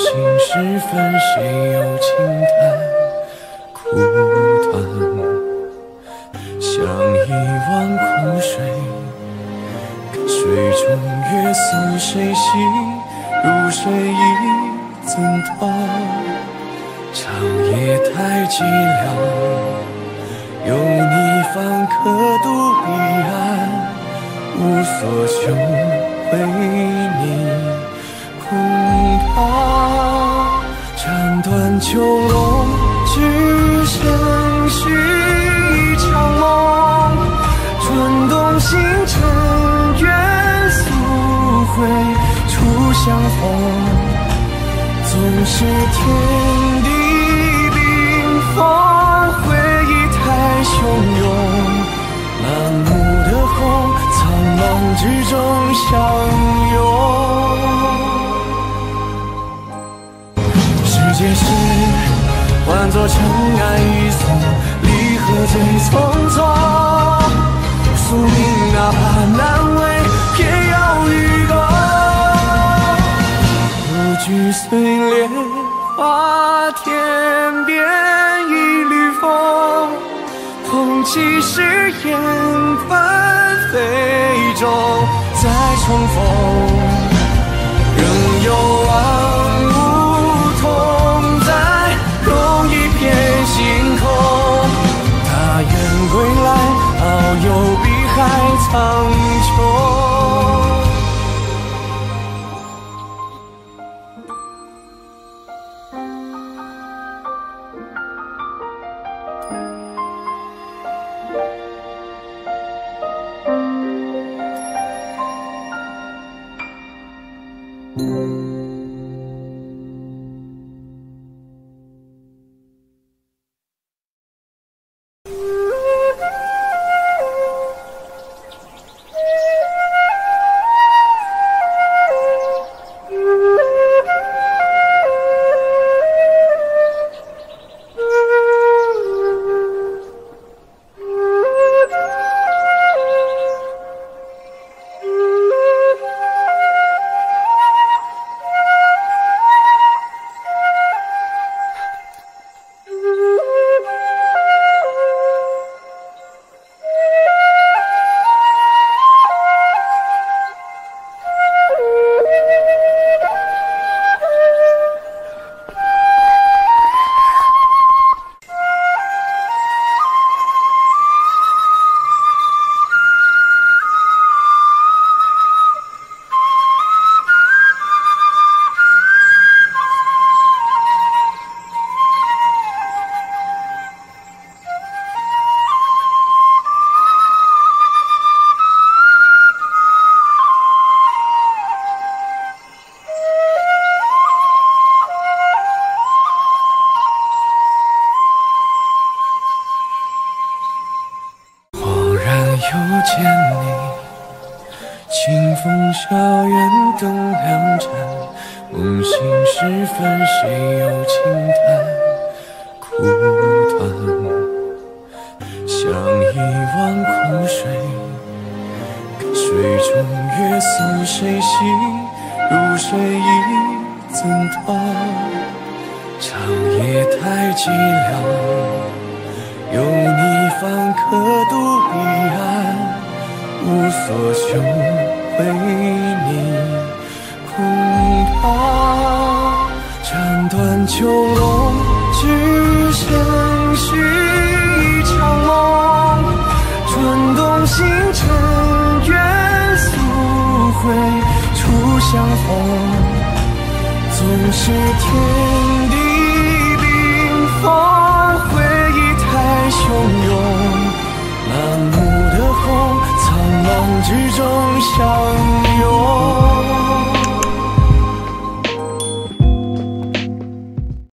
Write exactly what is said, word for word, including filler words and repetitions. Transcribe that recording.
醒时分，谁又轻叹苦短？像一汪苦水，水中月似谁兮？如水已怎断？长夜太寂寥，有你方可渡彼岸。无所求，为你空堂。斩断囚笼，只剩续一场梦。春冬星辰，愿速回初相逢。纵使天地冰封，回忆太汹涌。满目的红，苍茫之中相拥。世界事换作尘埃一扫，离合最匆匆。宿命哪怕难为，偏要与共。不惧碎裂，花天边一缕风。风起时烟纷飞中，再重逢。仍有万物同在，同一片星空。他愿归来，遨游碧海苍穹。又见你，清风校园灯亮盏，梦醒时分，谁又轻叹苦短？像一汪苦水，水中月似谁兮？如水已怎断？长夜太寂寥，有你方可渡彼岸。无所求，为你空堂。斩断囚笼，只剩续一场梦。春冬星辰，愿速回初相逢。纵使天地冰封，回忆太汹涌。满目的红，苍茫之中相拥。